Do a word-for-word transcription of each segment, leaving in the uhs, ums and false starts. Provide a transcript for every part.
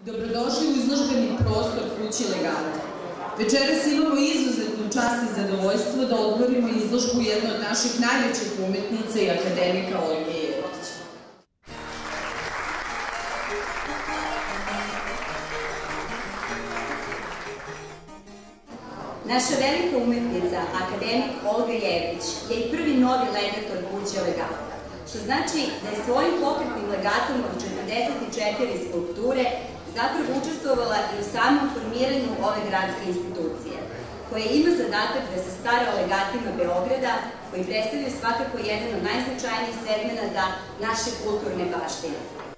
Dobrodošli u izložbeni prostor kuće Legata. Večeras imamo izuzetnu čast i zadovoljstvo da otvorimo izložbu jedne od naših najvećih umetnica i akademika Olge Jerić. Naša velika umetnica, akademik Olga Jerić, je i prvi novi legator kuće Legata, što znači da je svojim pokretnim legatom od četrdeset četiri skulpture zapravo učestvovala i u samom formiranju ove gradske institucije, koja ima zadatak da se stara o legatima Beograda, koji predstavljaju svakako jedan od najznačajnijih segmenata naše kulturne baštine.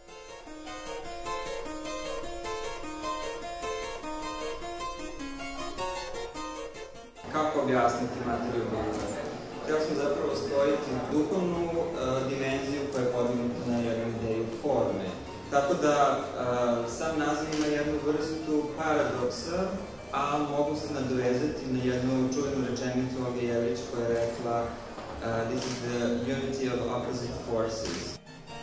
Kako objasniti materiju Beograda? Htio sam zapravo stvoriti duhovnu dimenziju koja je podignuta na jednu ideju forme. Tako da sam naziv ima jednu vrstu paradoksa, a mogu se nadovezati na jednu čuvenu rečenicu Olge Jerić koja je rekla "This is the unity of opposite forces."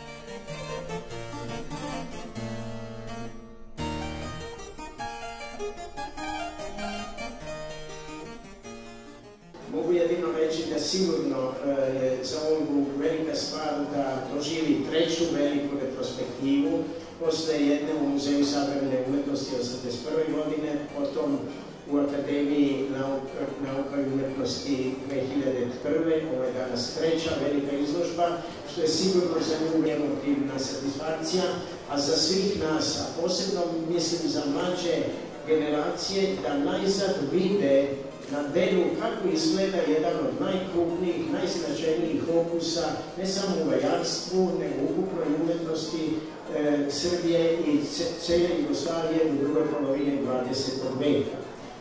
Mogu jedino reći da sigurno je za Olgu velika stvar da doživi treću veliku retrospektivu. Postoje jedne u Muzeju savremene umetnosti osamdeset prve godine, potom u Akademiji nauka i umetnosti dve hiljade prve. Ovo je danas treća velika izložba, što je sigurno za nju emotivna satisfakcija, a za svih nas, a posebno mislim za mlađe generacije, da najzad vide na delu kako izgleda jedan od najkrupnijih, najznačajnijih opusa, ne samo u vajarstvu, nego u ukupnoj umetnosti Srbije i cele Jugoslavije u drugoj polovini dvadesetog veka.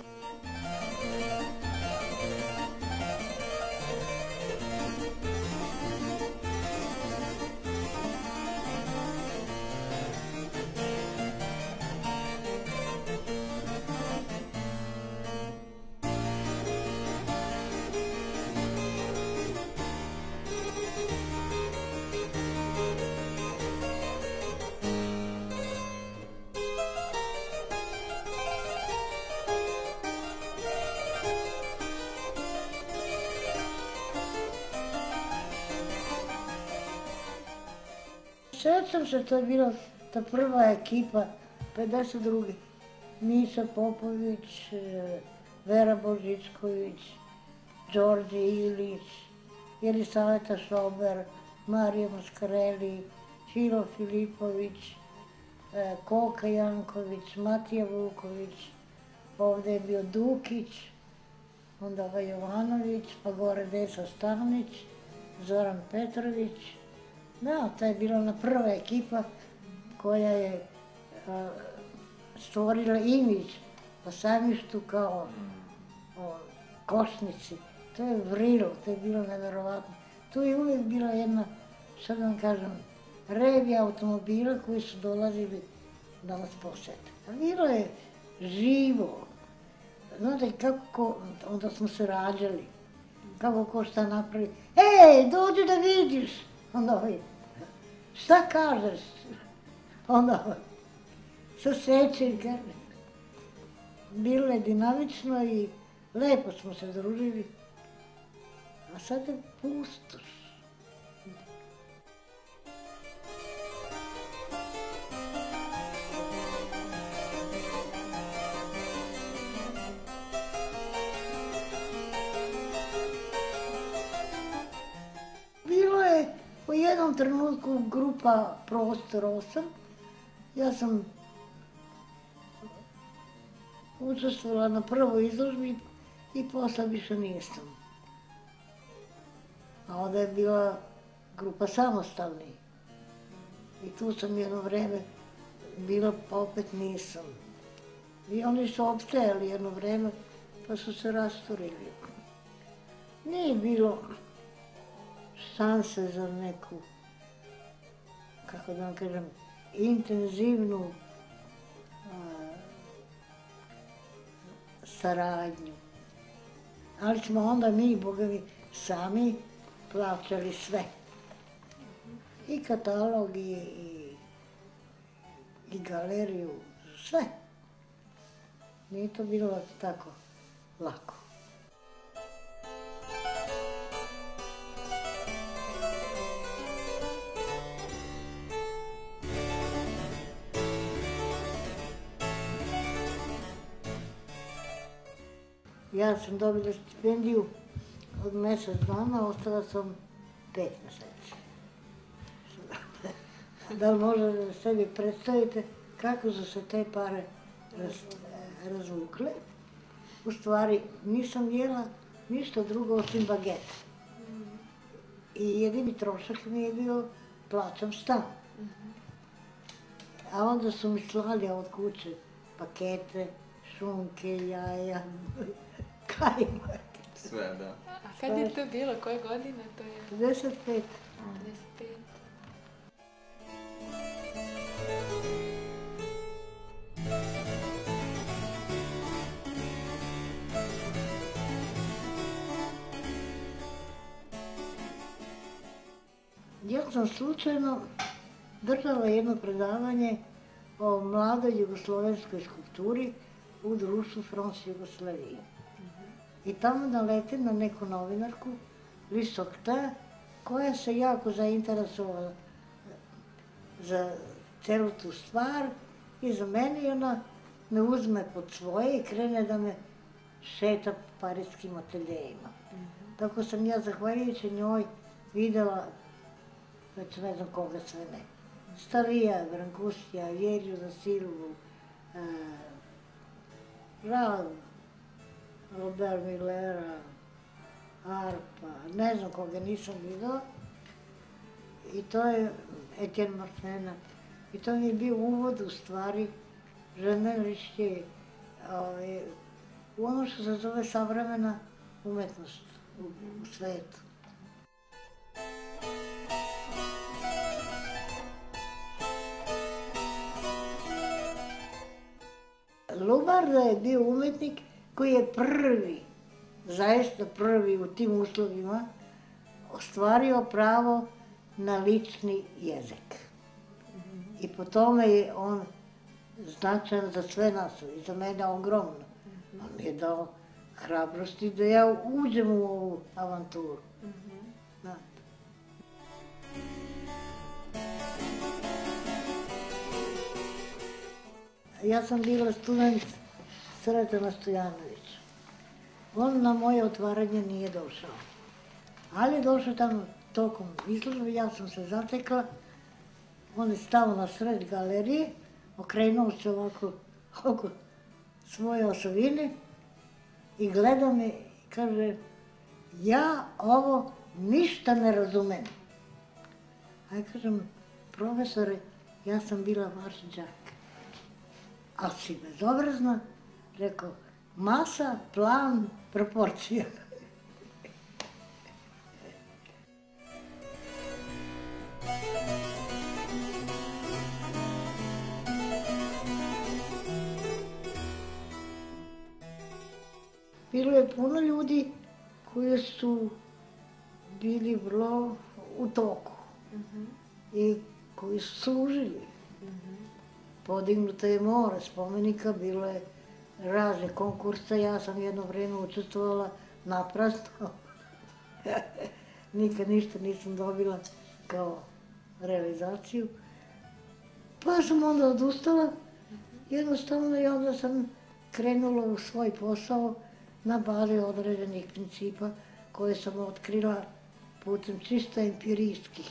Sjećam se, to je bila ta prva ekipa, pedeset druge. Misa Popović, Vera Božičković, Đorđe Ilić, Jelisaveta Šober, Marija Maskareli, Čilo Filipović, Koka Janković, Matija Vuković, ovde je bio Dukić, onda ovaj Jovanović, pa gore Desa Stanić, Zoran Petrović. Da, to je bila ona prva ekipa koja je stvorila imidž o Sajmištu kao o košnici. To je vrilo, to je bilo neverovatno. Tu je uvijek bila jedna, sad vam kažem, revi automobila koji su dolazili da nas posete. A bilo je živo. Znate kako, onda smo se rađali, kako ko šta napravi. Ej, dođi da vidiš! Onda ovaj, šta kažeš? Onda ovaj, se seće i kaže. Bilo je dinamično i lepo smo se družili, a sad je pustoš. U jednom trenutku grupa Prostor osam, ja sam učestvovala na prvoj izložbi i posle više nisam. A onda je bila grupa Samostalni. I tu sam jedno vreme bila, pa opet nisam. I oni su opstajali jedno vreme, pa su se rasturili. Nije bilo šanse za neku, kako da vam kažem, intenzivnu saradnju. Ali smo onda mi, boga mi, sami plaćali sve. I katalog, i, i, i galeriju, sve. Nije to bilo tako lako. Ja sam dobila stipendiju od mjesec dana, ostala sam pet mjeseci. Da li možete sebi predstavite kako su se te pare raz, razvukle? U stvari nisam jela ništa drugo osim bagete. I jedini trošak mi je bio plaćam stan. A onda su mi slali od kuće pakete, šunke, jaja, kajmak. Sve, da. A kad je to bilo? Koje godine to je? pedeset pet. pedeset pet. Ja sam slučajno držala jedno predavanje o mladoj jugoslovenskoj skulpturi u društvu France Jugoslavije. I tamo naletim na neku novinarku, Lisokta, koja se jako zainteresovala za celu tu stvar i za mene i ona me uzme pod svoje i krene da me šeta po parijskim ateljejima. Tako sam ja, zahvaljujući njoj, videla već ne znam koga sve ne. Starija, Brankusija, Vjerju da Silvu, Rav, Robert Millera, Arpa, ne znam koga nisam videla. I to je Etienne Martena. I to mi je bio uvod u stvari žurnalističke, u ono što se zove savremena umetnost u, u svetu. Lubarda je bio umetnik koji je prvi, zaista prvi u tim uslovima, ostvario pravo na lični jezik. I po tome je on značajan za sve nas i za mene ogromno. On mi je dao hrabrosti da ja uđem u ovu avanturu. Ja sam bila student Sretana Stojanovića. On na moje otvaranje nije došao. Ali je došao tamo tokom izložbe, ja sam se zatekla. On je stao na sred galerije, okrenuo se ovako oko svoje osovine i gleda me i kaže, ja ovo ništa ne razumem. A ja kažem, profesore, ja sam bila vaš đak. A si bezobrazna, rekao, masa, plan, proporcija. Bilo je puno ljudi koji su bili vrlo u toku i koji su služili. Podignuto je more spomenika, bilo je razne konkursa, ja sam jedno vreme učestvovala naprasno. Nikad ništa nisam dobila kao realizaciju. Pa sam onda odustala, jednostavno i onda sam krenula u svoj posao na bazi određenih principa koje sam otkrila putem čisto empirijskih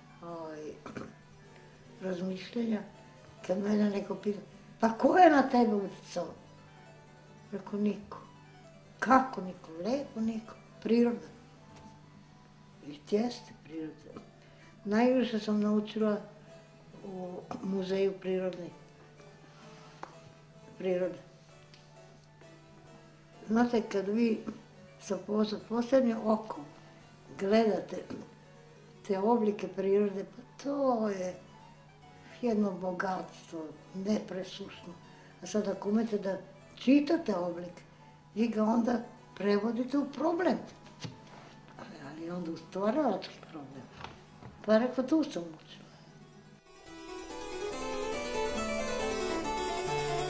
razmišljenja. Kad mene neko pita, pa ko je na tebe utjecao? Rekao, niko. Kako niko? Lepo niko. Priroda. I jeste priroda. Najviše sam naučila u muzeju prirodne prirode. Znate, kad vi sa posebnim okom gledate te oblike prirode, pa to je jedno bogatstvo, nepresušno. A sad ako umete da čitate oblik, vi ga onda prevodite u problem. Ali onda u stvaralački problem. Pa rekao, tu sam učila.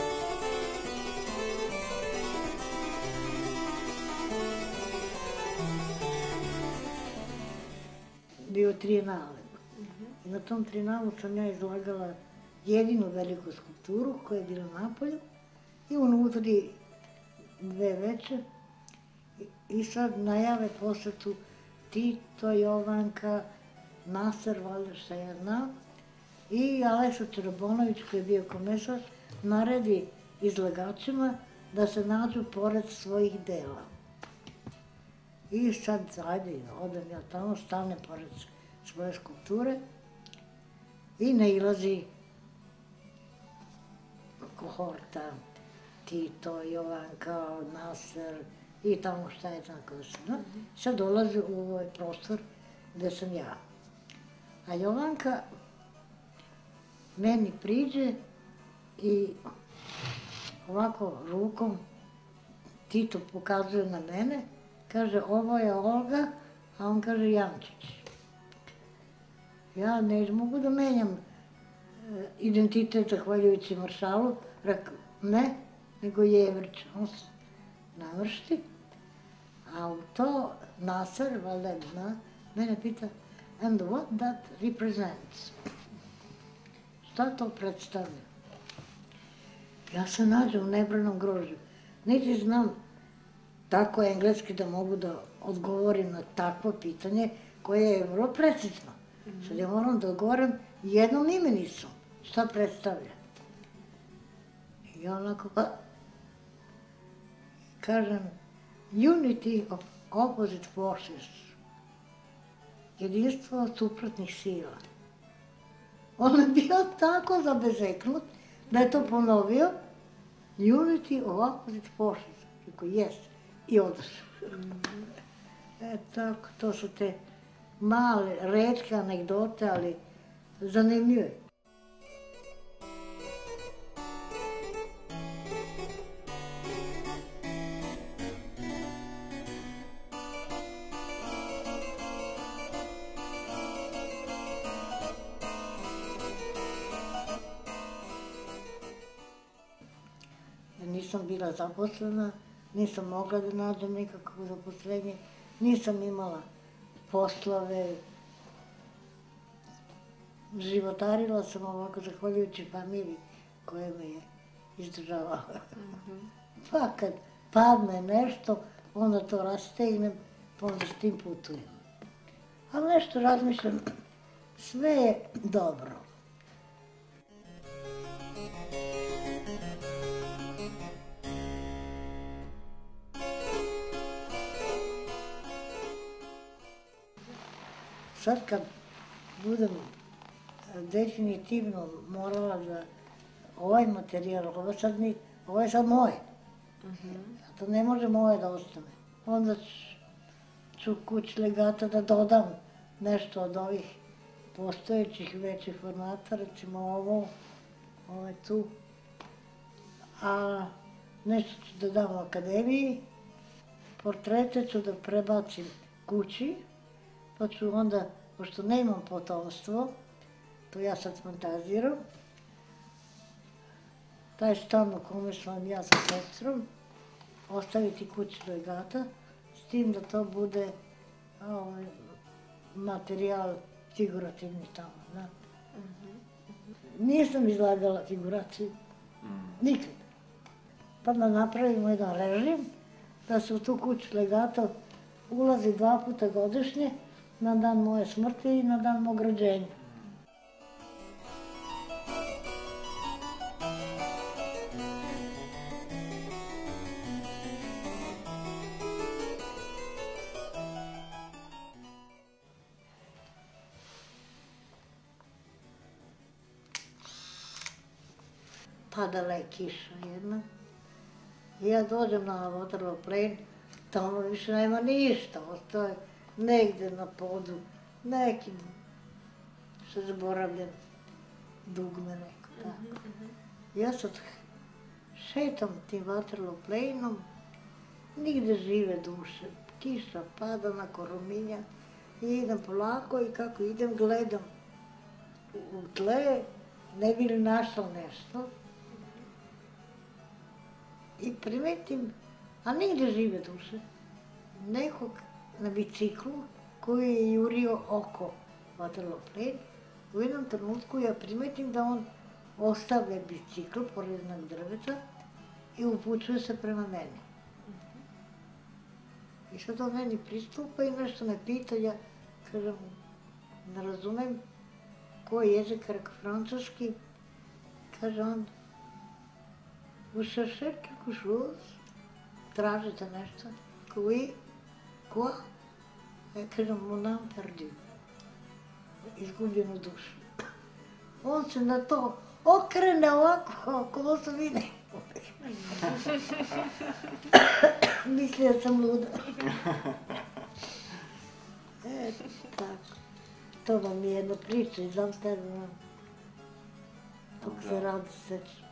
trijenale. I na tom trijenalu sam ja izlagala jedinu veliku skulpturu koja je bila na polju i unutri dve veće. I sad najave posetu Tito, Jovanka, Naser, valjda šta ja znam, i Aleksa Čarabonović, koji je bio komesar, naredi izlagačima da se nađu pored svojih dela. I sad, ajde, odem ja tamo, stanem pored svoje skulpture i nailazi kohorta, Tito, Jovanka, Naser i tamo šta je tako da se zna. Sad dolazi u ovaj prostor gde sam ja. A Jovanka meni priđe i ovako rukom Tito pokazuje na mene, kaže ovo je Olga, a on kaže Jančić. Ja ne mogu da menjam identitet zahvaljujući maršalu, rekao ne, nego Jevrić. On se navršti, a u to Naser, valjda zna, mene pita and what that represents? Šta to predstavlja? Ja se nađem u nebranom grožđu. Niti znam tako engleski da mogu da odgovorim na takvo pitanje koje je vrlo precizno. Sad ja moram da odgovorim jednom imenicom. Šta predstavlja? I ja onako kažem unity of opposite forces. Jedinstvo suprotnih sila. On je bio tako zabezeknut da je to ponovio. Unity of opposite forces. Rekao, jes. I odošao. E tako, to su te male, retke anegdote, ali zanimljive. Nisam bila zaposlena, nisam mogla da nađem nikakvo zaposlenje, nisam imala poslove. Životarila sam ovako zahvaljujući familiji koja me je izdržavala. Pa kad padne nešto, onda to rastegnem, pa onda s tim putujem. Ali nešto razmišljam, sve je dobro. Sad kad budem definitivno morala da ovaj materijal, ovo, sad ni, ovo je sad moje, to ne može moje da ostane. Onda ću kući legata da dodam nešto od ovih postojećih većih formata, recimo ovo, ovo je tu, a nešto ću da dam u akademiji, portrete ću da prebacim kući, pa ću onda, pošto nemam potomstvo, to ja sad fantaziram, taj stan u kome sam ja sa sestrom, ostaviti kući legata, s tim da to bude ovaj, materijal figurativni tamo, znate. Nisam izlagala figuraciju, nikad. Pa da napravimo jedan režim, da se u tu kuću legata ulazi dva puta godišnje, na dan moje smrti i na dan mog rođenja. Padala je kiša jedna. I ja dođem na Waterloo Plain, tamo više nema ništa, ostao je negde na podu, neki, što zaboravljam, dugme neko, tako. Ja sad šetam tim Waterloo Plainom, nigde žive duše, kiša pada na korominja i idem polako i kako idem gledam u tle, ne bi li našla nešto. I primetim, a nigde žive duše, nekog na biciklu koji je jurio oko hvatalo plen. U jednom trenutku ja primetim da on ostavlja bicikl pored jednog drveta i upućuje se prema meni. I sad on meni pristupa i nešto me pita, ja kažem, ne razumem koji jezik, rekao francuski, kaže on, vous cherchez quelque chose? Tražite nešto? Oui, quoi? Ja kažem, mon âme perdue, izgubljenu dušu. On se na to okrene ovako, ko se vide. Mislio sam luda. E, tako. To vam je jedna priča iz Amsterdama. Tako se rado sećam.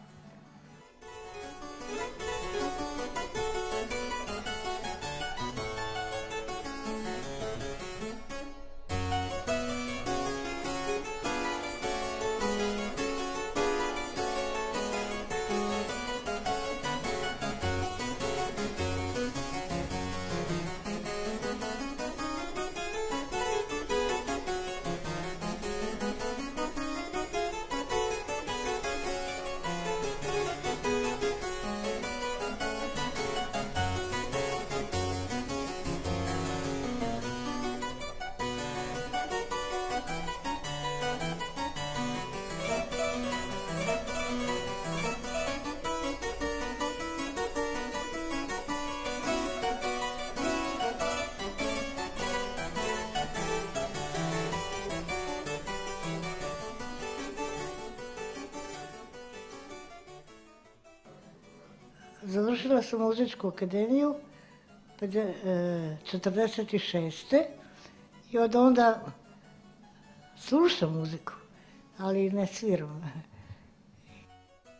Završila sam muzičku akademiju četrdeset šeste i od onda slušam muziku, ali ne sviram.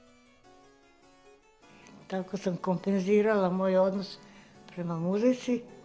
Tako sam kompenzirala moj odnos prema muzici.